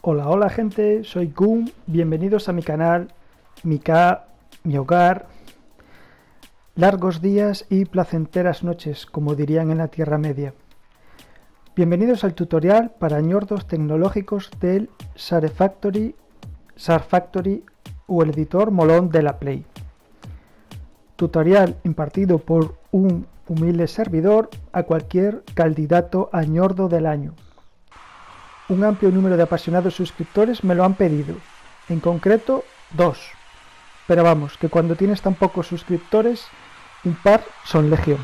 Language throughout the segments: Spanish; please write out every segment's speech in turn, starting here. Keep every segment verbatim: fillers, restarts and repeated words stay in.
Hola, hola gente, soy Kum, bienvenidos a mi canal, mi K, mi hogar. Largos días y placenteras noches, como dirían en la Tierra Media. Bienvenidos al tutorial para ñordos tecnológicos del ShareFactory, ShareFactory o el editor molón de la Play. Tutorial impartido por un humilde servidor a cualquier candidato a ñordo del año. Un amplio número de apasionados suscriptores me lo han pedido, en concreto dos, pero vamos, que cuando tienes tan pocos suscriptores, un par son legión.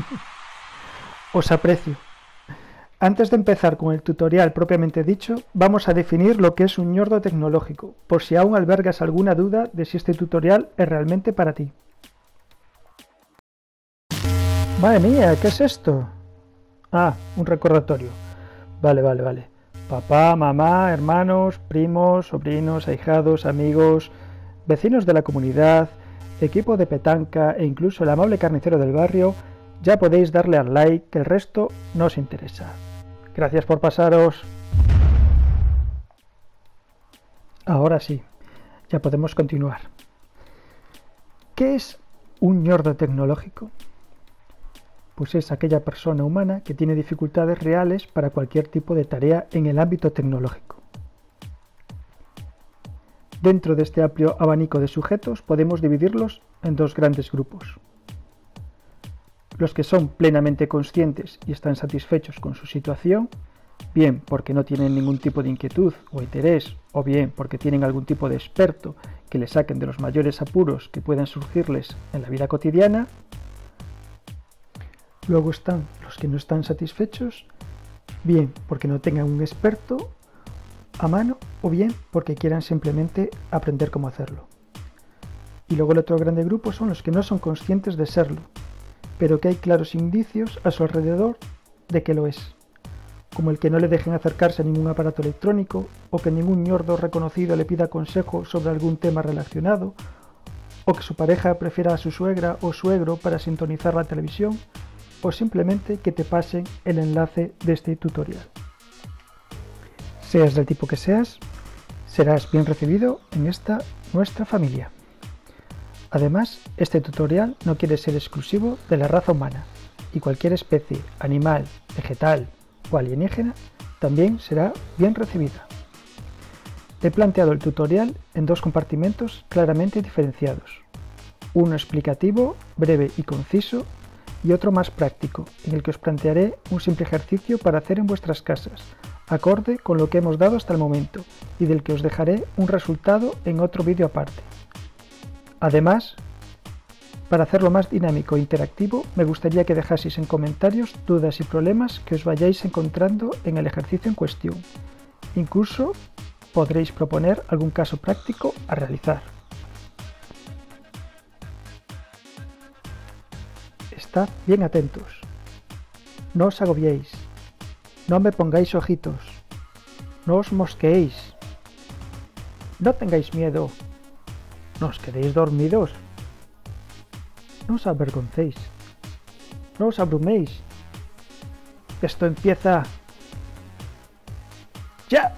Os aprecio. Antes de empezar con el tutorial propiamente dicho, vamos a definir lo que es un ñordo tecnológico, por si aún albergas alguna duda de si este tutorial es realmente para ti. Madre mía, ¿qué es esto? Ah, un recordatorio. Vale, vale, vale. Papá, mamá, hermanos, primos, sobrinos, ahijados, amigos, vecinos de la comunidad, equipo de petanca e incluso el amable carnicero del barrio, ya podéis darle al like, que el resto no os interesa. Gracias por pasaros. Ahora sí, ya podemos continuar. ¿Qué es un ñordo tecnológico? Pues es aquella persona humana que tiene dificultades reales para cualquier tipo de tarea en el ámbito tecnológico. Dentro de este amplio abanico de sujetos podemos dividirlos en dos grandes grupos. Los que son plenamente conscientes y están satisfechos con su situación, bien porque no tienen ningún tipo de inquietud o interés, o bien porque tienen algún tipo de experto que les saquen de los mayores apuros que puedan surgirles en la vida cotidiana. Luego están los que no están satisfechos, bien porque no tengan un experto a mano o bien porque quieran simplemente aprender cómo hacerlo. Y luego el otro grande grupo son los que no son conscientes de serlo, pero que hay claros indicios a su alrededor de que lo es, como el que no le dejen acercarse a ningún aparato electrónico o que ningún ñordo reconocido le pida consejo sobre algún tema relacionado, o que su pareja prefiera a su suegra o suegro para sintonizar la televisión, o simplemente que te pasen el enlace de este tutorial. Seas del tipo que seas, serás bien recibido en esta nuestra familia. Además, este tutorial no quiere ser exclusivo de la raza humana, y cualquier especie, animal, vegetal o alienígena también será bien recibida. He planteado el tutorial en dos compartimentos claramente diferenciados. Uno explicativo, breve y conciso, y otro más práctico, en el que os plantearé un simple ejercicio para hacer en vuestras casas, acorde con lo que hemos dado hasta el momento, y del que os dejaré un resultado en otro vídeo aparte. Además, para hacerlo más dinámico e interactivo, me gustaría que dejaseis en comentarios dudas y problemas que os vayáis encontrando en el ejercicio en cuestión. Incluso podréis proponer algún caso práctico a realizar. Estad bien atentos, no os agobiéis, no me pongáis ojitos, no os mosqueéis, no tengáis miedo, no os quedéis dormidos, no os avergoncéis, no os abruméis, esto empieza ya.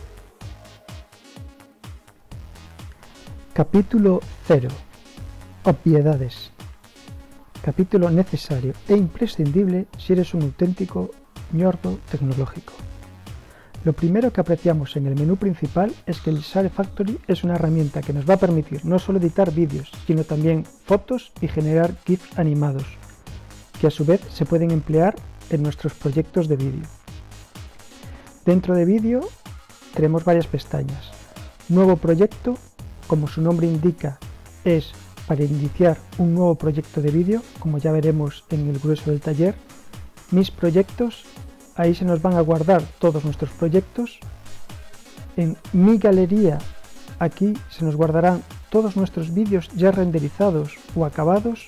Capítulo cero. Obviedades. Capítulo necesario e imprescindible si eres un auténtico ñordo tecnológico. Lo primero que apreciamos en el menú principal es que el ShareFactory es una herramienta que nos va a permitir no solo editar vídeos, sino también fotos y generar GIFs animados, que a su vez se pueden emplear en nuestros proyectos de vídeo. Dentro de vídeo tenemos varias pestañas. Nuevo proyecto, como su nombre indica, es para iniciar un nuevo proyecto de vídeo, como ya veremos en el grueso del taller. Mis proyectos, ahí se nos van a guardar todos nuestros proyectos. En mi galería, aquí se nos guardarán todos nuestros vídeos ya renderizados o acabados.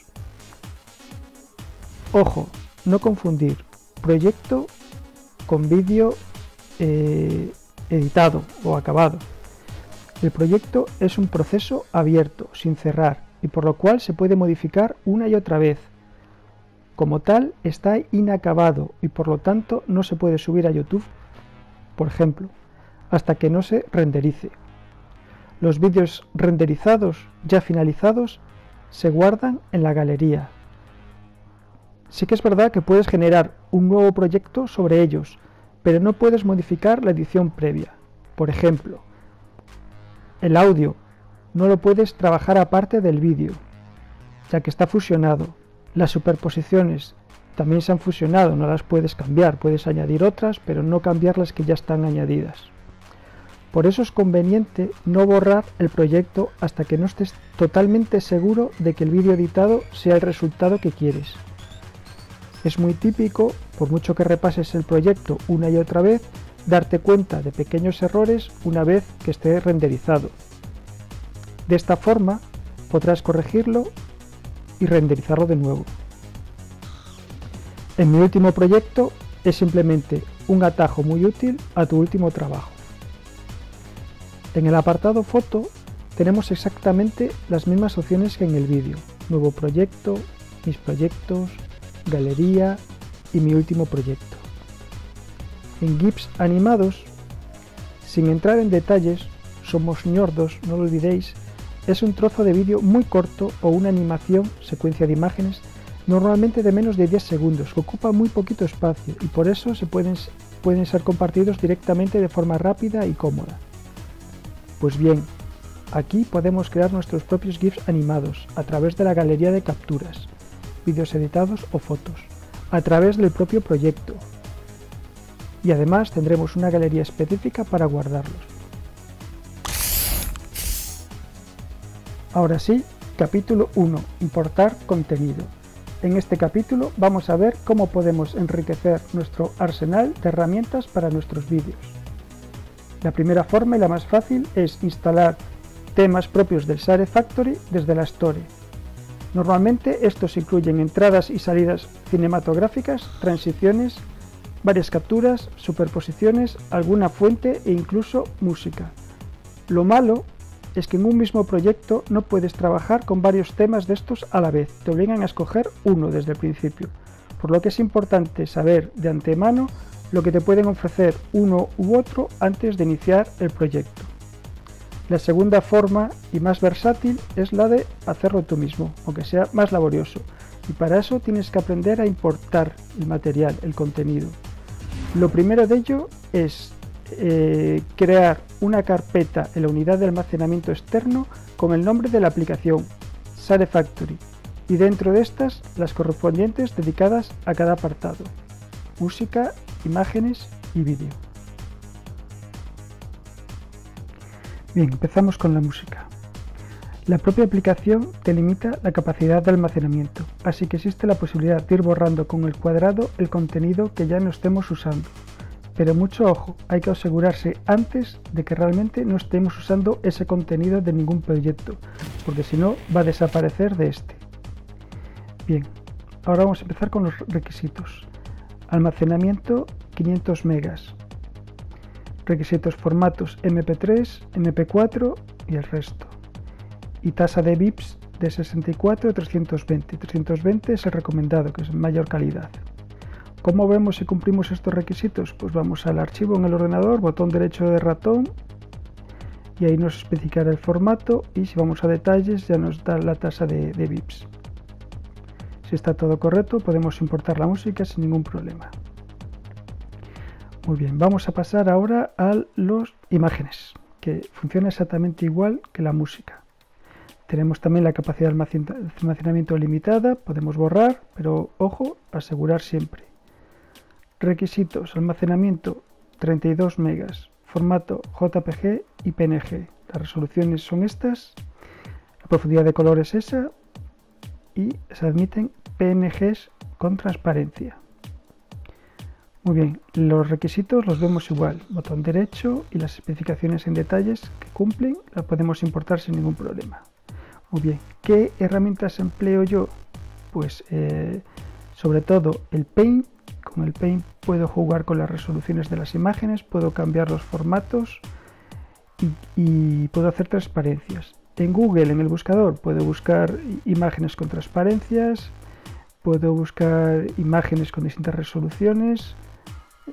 Ojo, no confundir proyecto con vídeo eh, editado o acabado. El proyecto es un proceso abierto, sin cerrar, y por lo cual se puede modificar una y otra vez. Como tal, está inacabado y por lo tanto no se puede subir a YouTube, por ejemplo. hasta que no se renderice. Los vídeos renderizados ya finalizados se guardan en la galería. Sí que es verdad que puedes generar un nuevo proyecto sobre ellos, pero no puedes modificar la edición previa. Por ejemplo, el audio no lo puedes trabajar aparte del vídeo, ya que está fusionado. Las superposiciones también se han fusionado, no las puedes cambiar, puedes añadir otras, pero no cambiar las que ya están añadidas. Por eso es conveniente no borrar el proyecto hasta que no estés totalmente seguro de que el vídeo editado sea el resultado que quieres. Es muy típico, por mucho que repases el proyecto una y otra vez, darte cuenta de pequeños errores una vez que esté renderizado. De esta forma podrás corregirlo y renderizarlo de nuevo. En mi último proyecto es simplemente un atajo muy útil a tu último trabajo. En el apartado foto tenemos exactamente las mismas opciones que en el vídeo: nuevo proyecto, mis proyectos, galería y mi último proyecto. En GIFs animados, sin entrar en detalles, somos ñordos, no lo olvidéis, es un trozo de vídeo muy corto o una animación, secuencia de imágenes, normalmente de menos de diez segundos, que ocupa muy poquito espacio y por eso se pueden, pueden ser compartidos directamente de forma rápida y cómoda. Pues bien, aquí podemos crear nuestros propios GIFs animados a través de la galería de capturas, vídeos editados o fotos, a través del propio proyecto. Y además tendremos una galería específica para guardarlos. Ahora sí, capítulo uno. Importar contenido. En este capítulo vamos a ver cómo podemos enriquecer nuestro arsenal de herramientas para nuestros vídeos. La primera forma y la más fácil es instalar temas propios del Share Factory desde la Store. Normalmente estos incluyen entradas y salidas cinematográficas, transiciones, varias capturas, superposiciones, alguna fuente e incluso música. Lo malo es que en un mismo proyecto no puedes trabajar con varios temas de estos a la vez, te obligan a escoger uno desde el principio, por lo que es importante saber de antemano lo que te pueden ofrecer uno u otro antes de iniciar el proyecto. La segunda forma y más versátil es la de hacerlo tú mismo, aunque sea más laborioso, y para eso tienes que aprender a importar el material, el contenido. Lo primero de ello es eh, crear una carpeta en la unidad de almacenamiento externo con el nombre de la aplicación, Share Factory, y dentro de estas las correspondientes dedicadas a cada apartado: música, imágenes y vídeo. Bien, empezamos con la música. La propia aplicación te limita la capacidad de almacenamiento, así que existe la posibilidad de ir borrando con el cuadrado el contenido que ya no estemos usando. Pero mucho ojo, hay que asegurarse antes de que realmente no estemos usando ese contenido de ningún proyecto, porque si no va a desaparecer de este. Bien, ahora vamos a empezar con los requisitos. Almacenamiento quinientos megas. Requisitos: formatos eme pe tres, eme pe cuatro y el resto. Y tasa de bits de sesenta y cuatro a trescientos veinte. trescientos veinte es el recomendado, que es mayor calidad. ¿Cómo vemos si cumplimos estos requisitos? Pues vamos al archivo en el ordenador, botón derecho de ratón, y ahí nos especificará el formato, y si vamos a detalles ya nos da la tasa de, de bits. Si está todo correcto, podemos importar la música sin ningún problema. Muy bien, vamos a pasar ahora a las imágenes, que funciona exactamente igual que la música. Tenemos también la capacidad de almacenamiento limitada, podemos borrar, pero ojo, asegurar siempre. Requisitos: almacenamiento treinta y dos megas, formato J P G y P N G. Las resoluciones son estas, la profundidad de color es esa y se admiten P N Gs con transparencia. Muy bien, los requisitos los vemos igual, botón derecho, y las especificaciones en detalles que cumplen las podemos importar sin ningún problema. Muy bien, ¿qué herramientas empleo yo? Pues eh, sobre todo el Paint. Con el Paint puedo jugar con las resoluciones de las imágenes, puedo cambiar los formatos y, y puedo hacer transparencias. En Google, en el buscador, puedo buscar imágenes con transparencias, puedo buscar imágenes con distintas resoluciones,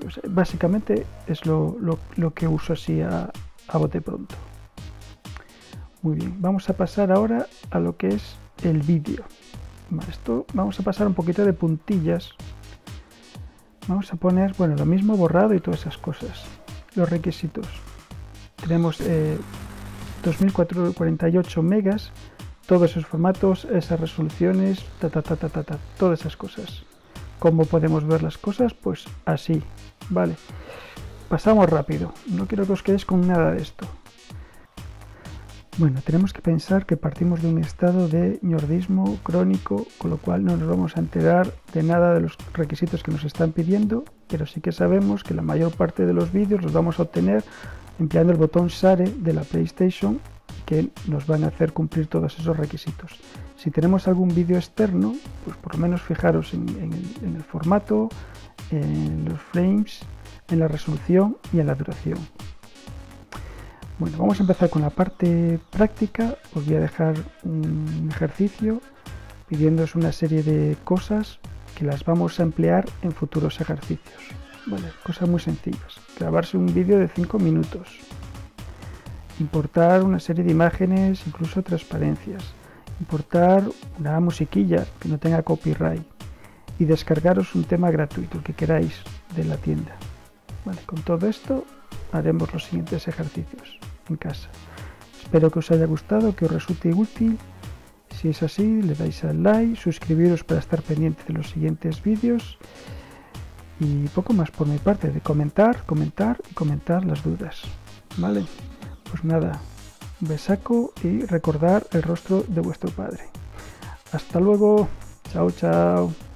O sea, básicamente es lo, lo, lo que uso así a, a bote pronto. Muy bien, vamos a pasar ahora a lo que es el vídeo. Vale, esto vamos a pasar un poquito de puntillas. Vamos a poner, bueno, lo mismo borrado y todas esas cosas. Los requisitos. Tenemos eh, dos mil cuarenta y ocho megas, todos esos formatos, esas resoluciones, ta, ta, ta, ta, ta, ta, todas esas cosas. ¿Cómo podemos ver las cosas? Pues así, vale. Pasamos rápido, no quiero que os quedéis con nada de esto. Bueno, tenemos que pensar que partimos de un estado de ñordismo crónico, con lo cual no nos vamos a enterar de nada de los requisitos que nos están pidiendo, pero sí que sabemos que la mayor parte de los vídeos los vamos a obtener empleando el botón Share de la PlayStation, que nos van a hacer cumplir todos esos requisitos. Si tenemos algún vídeo externo, pues por lo menos fijaros en, en, el, en el formato, en los frames, en la resolución y en la duración. Bueno, vamos a empezar con la parte práctica. Os voy a dejar un ejercicio pidiéndoos una serie de cosas que las vamos a emplear en futuros ejercicios. Vale, cosas muy sencillas. Grabarse un vídeo de cinco minutos. Importar una serie de imágenes, incluso transparencias. Importar una musiquilla que no tenga copyright. Y descargaros un tema gratuito, el que queráis, de la tienda. Vale, con todo esto haremos los siguientes ejercicios en casa. Espero que os haya gustado, que os resulte útil. Si es así, le dais al like, suscribiros para estar pendiente de los siguientes vídeos y poco más por mi parte, de comentar, comentar y comentar las dudas. Vale, pues nada, un besaco y recordar el rostro de vuestro padre. Hasta luego, chao, chao.